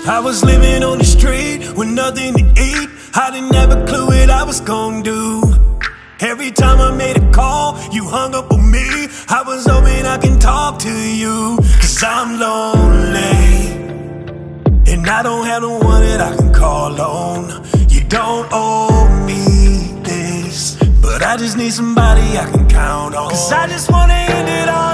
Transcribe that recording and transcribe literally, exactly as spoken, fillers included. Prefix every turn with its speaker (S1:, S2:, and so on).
S1: I was living on the street with nothing to eat. I didn't have a clue what I was gonna do. Every time I made a call, you hung up on me. I was hoping I can talk to you, cause I'm lonely, and I don't have no one that I can call on. You don't owe me this, but I just need somebody I can count on. Cause I just wanna end it all